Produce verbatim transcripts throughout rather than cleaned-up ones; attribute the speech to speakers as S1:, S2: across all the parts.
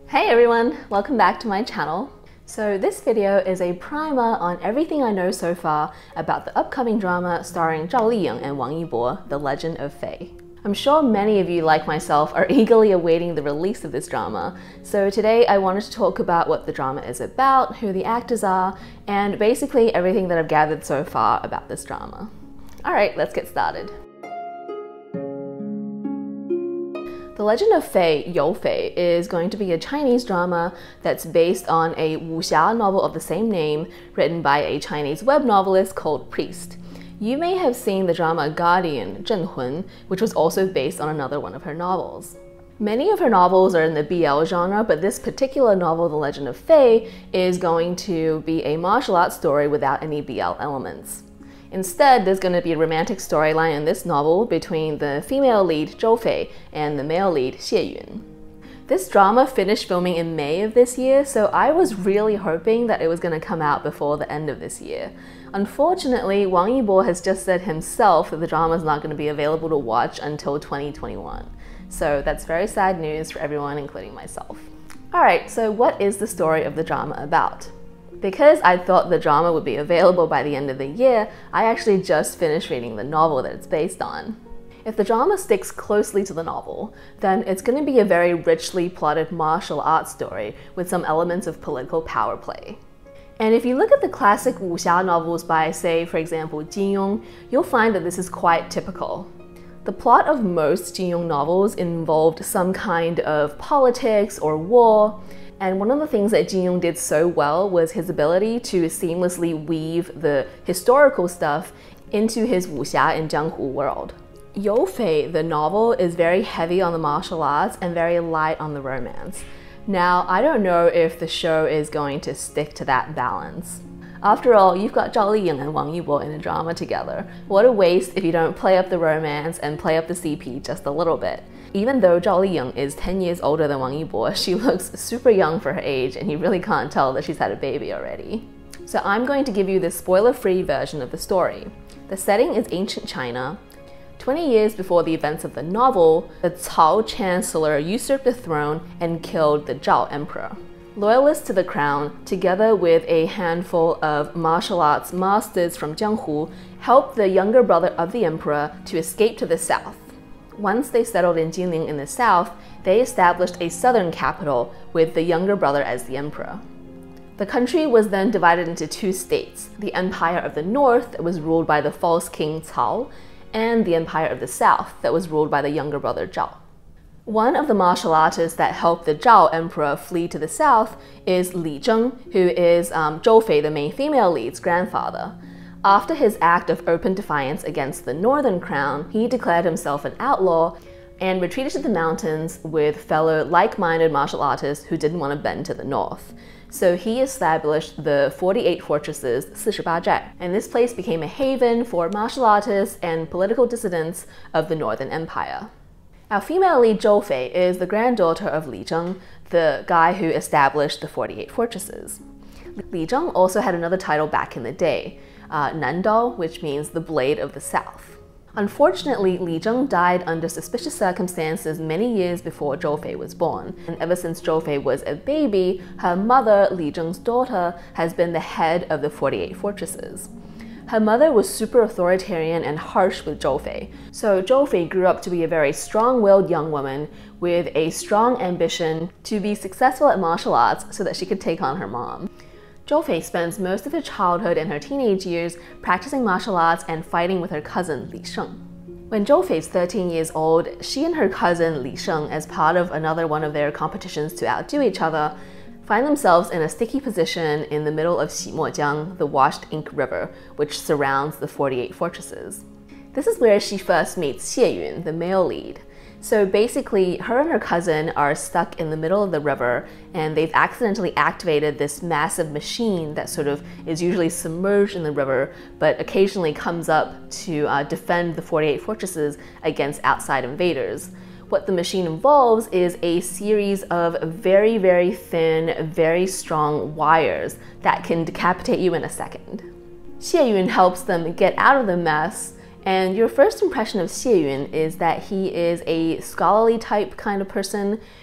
S1: Hey everyone, welcome back to my channel. So this video is a primer on everything I know so far about the upcoming drama starring Zhao Liying and Wang Yibo, The Legend of Fei. I'm sure many of you, like myself, are eagerly awaiting the release of this drama, so today I wanted to talk about what the drama is about, who the actors are, and basically everything that I've gathered so far about this drama. Alright, let's get started. The Legend of Fei, You Fei, is going to be a Chinese drama that's based on a wuxia novel of the same name written by a Chinese web novelist called Priest. You may have seen the drama Guardian, Zhen Hun, which was also based on another one of her novels. Many of her novels are in the B L genre, but this particular novel, The Legend of Fei, is going to be a martial arts story without any B L elements. Instead, there's going to be a romantic storyline in this novel between the female lead Zhou Fei and the male lead Xie Yun. This drama finished filming in May of this year, so I was really hoping that it was going to come out before the end of this year. Unfortunately, Wang Yibo has just said himself that the drama is not going to be available to watch until twenty twenty-one. So that's very sad news for everyone, including myself. Alright, so what is the story of the drama about? Because I thought the drama would be available by the end of the year, I actually just finished reading the novel that it's based on. If the drama sticks closely to the novel, then it's going to be a very richly plotted martial arts story with some elements of political power play. And if you look at the classic wuxia novels by, say, for example, Jin Yong, you'll find that this is quite typical. The plot of most Jin Yong novels involved some kind of politics or war, and one of the things that Jin Yong did so well was his ability to seamlessly weave the historical stuff into his wuxia and jianghu world. You Fei, the novel, is very heavy on the martial arts and very light on the romance. Now, I don't know if the show is going to stick to that balance. After all, you've got Zhao Liying and Wang Yibo in a drama together. What a waste if you don't play up the romance and play up the C P just a little bit. Even though Zhao Liying is ten years older than Wang Yibo, she looks super young for her age, and you really can't tell that she's had a baby already. So I'm going to give you the spoiler-free version of the story. The setting is ancient China. twenty years before the events of the novel, the Cao chancellor usurped the throne and killed the Zhao emperor. Loyalists to the crown, together with a handful of martial arts masters from Jianghu, helped the younger brother of the emperor to escape to the south. Once they settled in Jinling in the south, they established a southern capital with the younger brother as the emperor. The country was then divided into two states, the Empire of the North that was ruled by the false king Cao, and the Empire of the South that was ruled by the younger brother Zhao. One of the martial artists that helped the Zhao emperor flee to the south is Li Zheng, who is um, Zhou Fei, the main female lead's grandfather. After his act of open defiance against the northern crown, he declared himself an outlaw and retreated to the mountains with fellow like-minded martial artists who didn't want to bend to the north. So he established the forty-eight fortresses, forty-eight zhai, and this place became a haven for martial artists and political dissidents of the Northern Empire. Our female lead Zhou Fei is the granddaughter of Li Zheng, the guy who established the forty-eight fortresses. Li Zheng also had another title back in the day, uh, Nandao, which means the Blade of the South. Unfortunately, Li Zheng died under suspicious circumstances many years before Zhou Fei was born, and ever since Zhou Fei was a baby, her mother, Li Zheng's daughter, has been the head of the forty-eight fortresses. Her mother was super authoritarian and harsh with Zhou Fei, so Zhou Fei grew up to be a very strong-willed young woman with a strong ambition to be successful at martial arts so that she could take on her mom. Zhou Fei spends most of her childhood and her teenage years practicing martial arts and fighting with her cousin Li Sheng. When Zhou Fei is thirteen years old, she and her cousin Li Sheng, as part of another one of their competitions to outdo each other, find themselves in a sticky position in the middle of Ximojiang, the washed ink river, which surrounds the forty-eight fortresses. This is where she first meets Xie Yun, the male lead. So basically, her and her cousin are stuck in the middle of the river, and they've accidentally activated this massive machine that sort of is usually submerged in the river, but occasionally comes up to uh, defend the forty-eight fortresses against outside invaders. What the machine involves is a series of very, very thin, very strong wires that can decapitate you in a second. Xie Yun helps them get out of the mess, and your first impression of Xie Yun is that he is a scholarly type kind of person.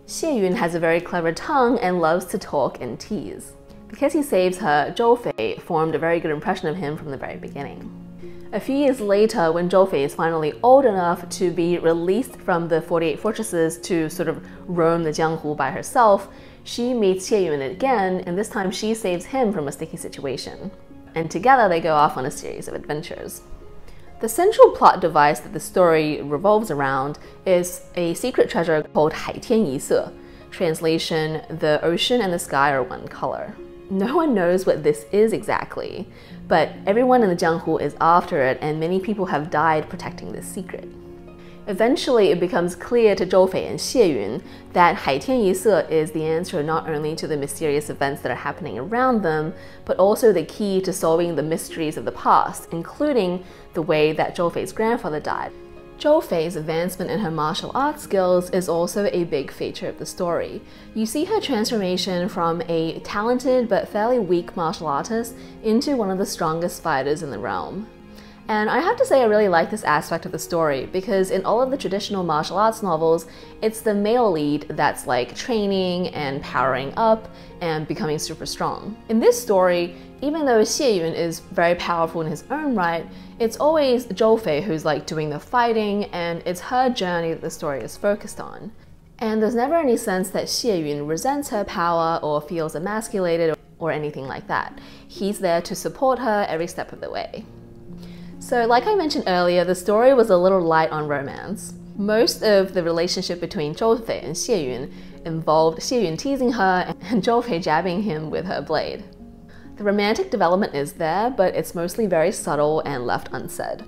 S1: Xie Yun has a very clever tongue and loves to talk and tease. Because he saves her, Zhou Fei formed a very good impression of him from the very beginning. A few years later, when Zhou Fei is finally old enough to be released from the forty-eight fortresses to sort of roam the Jianghu by herself, she meets Xie Yun again, and this time she saves him from a sticky situation. And together they go off on a series of adventures. The central plot device that the story revolves around is a secret treasure called Hai Tian Yi Se. Translation, the ocean and the sky are one color. No one knows what this is exactly, but everyone in the Jianghu is after it, and many people have died protecting this secret. Eventually, it becomes clear to Zhou Fei and Xie Yun that Hai Tian Yi Se is the answer not only to the mysterious events that are happening around them, but also the key to solving the mysteries of the past, including the way that Zhou Fei's grandfather died. Zhou Fei's advancement in her martial arts skills is also a big feature of the story. You see her transformation from a talented but fairly weak martial artist into one of the strongest fighters in the realm. And I have to say I really like this aspect of the story because in all of the traditional martial arts novels, it's the male lead that's like training and powering up and becoming super strong. In this story, even though Xie Yun is very powerful in his own right, it's always Zhou Fei who's like doing the fighting, and it's her journey that the story is focused on. And there's never any sense that Xie Yun resents her power or feels emasculated or anything like that. He's there to support her every step of the way. So like I mentioned earlier, the story was a little light on romance. Most of the relationship between Zhou Fei and Xie Yun involved Xie Yun teasing her and Zhou Fei jabbing him with her blade. The romantic development is there, but it's mostly very subtle and left unsaid.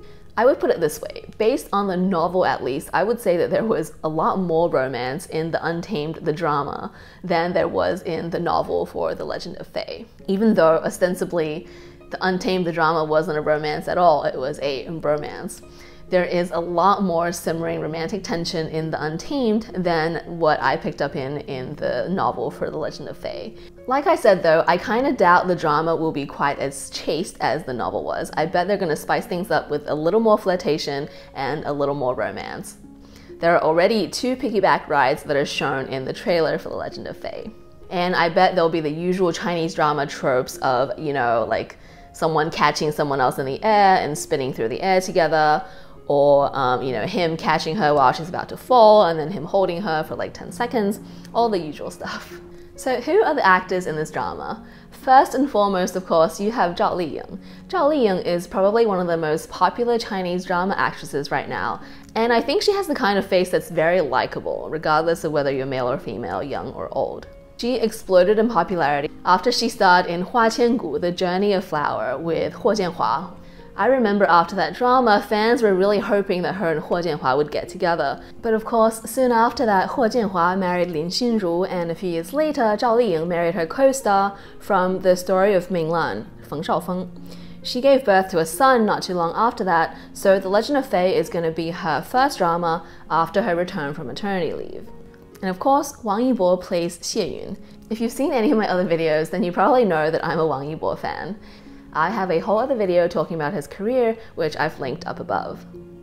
S1: I would put it this way, based on the novel at least, I would say that there was a lot more romance in The Untamed, the drama, than there was in the novel for The Legend of Fei. Even though ostensibly The Untamed, the drama wasn't a romance at all, it was a bromance. There is a lot more simmering romantic tension in The Untamed than what I picked up in in the novel for The Legend of Fei. Like I said though, I kind of doubt the drama will be quite as chaste as the novel was. I bet they're going to spice things up with a little more flirtation and a little more romance. There are already two piggyback rides that are shown in the trailer for The Legend of Fei. And I bet there'll be the usual Chinese drama tropes of, you know, like someone catching someone else in the air and spinning through the air together, or um, you know, him catching her while she's about to fall and then him holding her for like ten seconds, all the usual stuff. So who are the actors in this drama? First and foremost, of course, you have Zhao Liying. Zhao Liying is probably one of the most popular Chinese drama actresses right now, and I think she has the kind of face that's very likable, regardless of whether you're male or female, young or old. She exploded in popularity after she starred in Hua Qiangu, The Journey of Flower, with Huo Jianhua. I remember after that drama, fans were really hoping that her and Huo Jianhua would get together. But of course, soon after that, Huo Jianhua married Lin Xinru, and a few years later, Zhao Liying married her co-star from The Story of Ming Lan, Feng Shaofeng. She gave birth to a son not too long after that, so The Legend of Fei is going to be her first drama after her return from maternity leave. And of course, Wang Yibo plays Xie Yun. If you've seen any of my other videos, then you probably know that I'm a Wang Yibo fan. I have a whole other video talking about his career, which I've linked up above.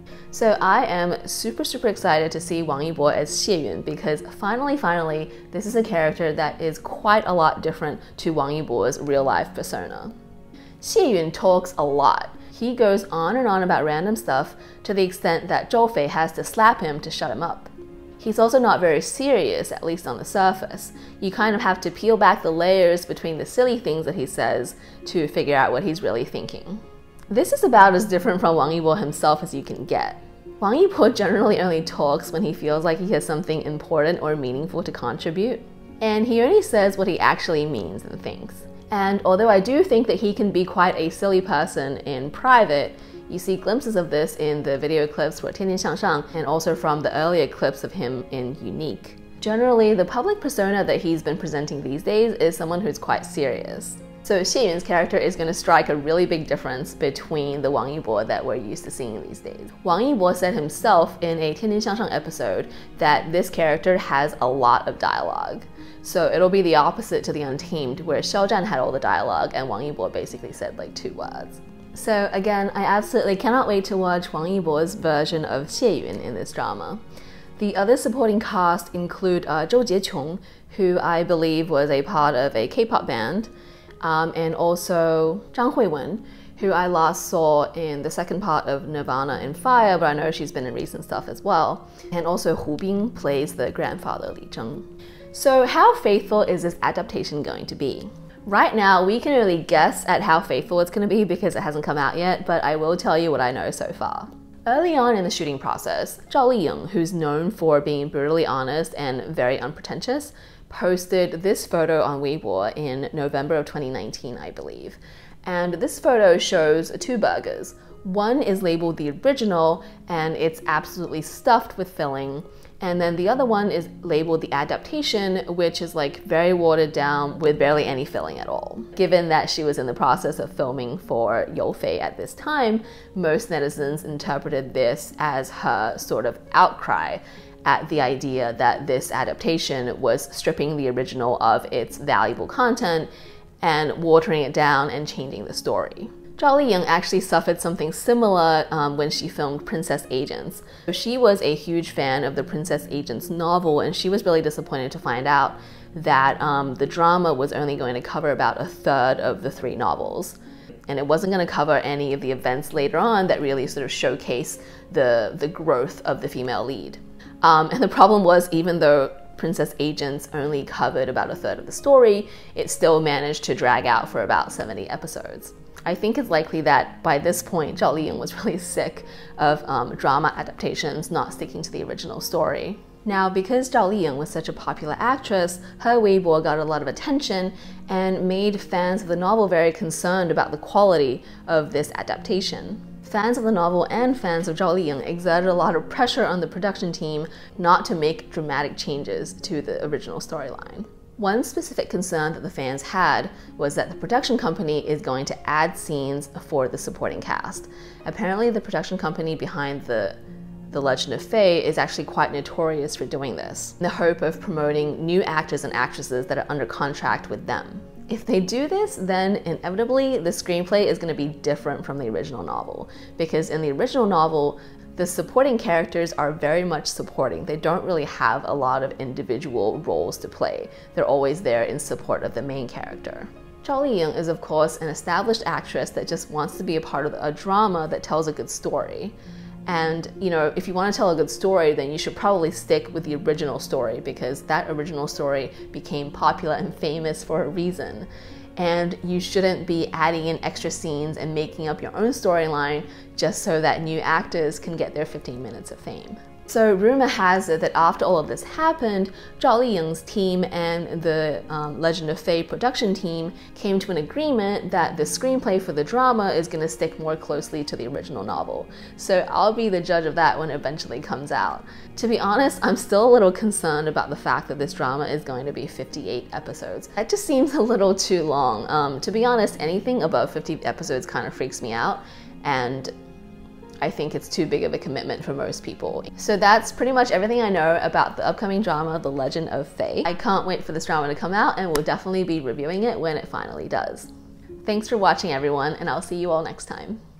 S1: So I am super, super excited to see Wang Yibo as Xie Yun because finally, finally, this is a character that is quite a lot different to Wang Yibo's real-life persona. Xie Yun talks a lot. He goes on and on about random stuff to the extent that Zhou Fei has to slap him to shut him up. He's also not very serious, at least on the surface. You kind of have to peel back the layers between the silly things that he says to figure out what he's really thinking. This is about as different from Wang Yibo himself as you can get. Wang Yibo generally only talks when he feels like he has something important or meaningful to contribute, and he only says what he actually means and thinks. And although I do think that he can be quite a silly person in private, you see glimpses of this in the video clips for Tian Tian Xiang Shang and also from the earlier clips of him in Unique. Generally, the public persona that he's been presenting these days is someone who's quite serious. So Xie Yun's character is going to strike a really big difference between the Wang Yibo that we're used to seeing these days. Wang Yibo said himself in a Tian Tian Xiang Shang episode that this character has a lot of dialogue. So it'll be the opposite to The Untamed, where Xiao Zhan had all the dialogue and Wang Yibo basically said like two words. So again, I absolutely cannot wait to watch Wang Yibo's version of Xie Yun in this drama. The other supporting cast include uh, Zhou Jieqiong, who I believe was a part of a K-pop band, um, and also Zhang Huiwen, who I last saw in the second part of Nirvana and Fire, but I know she's been in recent stuff as well. And also Hu Bing plays the grandfather Li Zheng. So how faithful is this adaptation going to be? Right now, we can only guess at how faithful it's going to be because it hasn't come out yet, but I will tell you what I know so far. Early on in the shooting process, Zhao Liying, who's known for being brutally honest and very unpretentious, posted this photo on Weibo in November of twenty nineteen, I believe. And this photo shows two burgers. One is labeled the original, and it's absolutely stuffed with filling. And then the other one is labeled the adaptation, which is like very watered down with barely any filling at all. Given that she was in the process of filming for You Fei at this time, most netizens interpreted this as her sort of outcry at the idea that this adaptation was stripping the original of its valuable content and watering it down and changing the story. Zhao Liying actually suffered something similar um, when she filmed Princess Agents. So she was a huge fan of the Princess Agents novel, and she was really disappointed to find out that um, the drama was only going to cover about a third of the three novels. And it wasn't going to cover any of the events later on that really sort of showcase the, the growth of the female lead. Um, and the problem was, even though Princess Agents only covered about a third of the story, it still managed to drag out for about seventy episodes. I think it's likely that by this point, Zhao Liying was really sick of um, drama adaptations not sticking to the original story. Now, because Zhao Liying was such a popular actress, her Weibo got a lot of attention and made fans of the novel very concerned about the quality of this adaptation. Fans of the novel and fans of Zhao Liying exerted a lot of pressure on the production team not to make dramatic changes to the original storyline. One specific concern that the fans had was that the production company is going to add scenes for the supporting cast. Apparently, the production company behind the The Legend of Fei is actually quite notorious for doing this, in the hope of promoting new actors and actresses that are under contract with them. If they do this, then inevitably the screenplay is going to be different from the original novel, because in the original novel, the supporting characters are very much supporting. They don't really have a lot of individual roles to play. They're always there in support of the main character. Zhao Liying is, of course, an established actress that just wants to be a part of a drama that tells a good story. And, you know, if you want to tell a good story, then you should probably stick with the original story, because that original story became popular and famous for a reason. And you shouldn't be adding in extra scenes and making up your own storyline just so that new actors can get their fifteen minutes of fame. So rumor has it that after all of this happened, Zhao Liying's team and the um, Legend of Fei production team came to an agreement that the screenplay for the drama is going to stick more closely to the original novel. So I'll be the judge of that when it eventually comes out. To be honest, I'm still a little concerned about the fact that this drama is going to be fifty-eight episodes. That just seems a little too long. Um, to be honest, anything above fifty episodes kind of freaks me out, and I think it's too big of a commitment for most people. So that's pretty much everything I know about the upcoming drama, The Legend of Fei. I can't wait for this drama to come out, and we'll definitely be reviewing it when it finally does. Thanks for watching, everyone, and I'll see you all next time.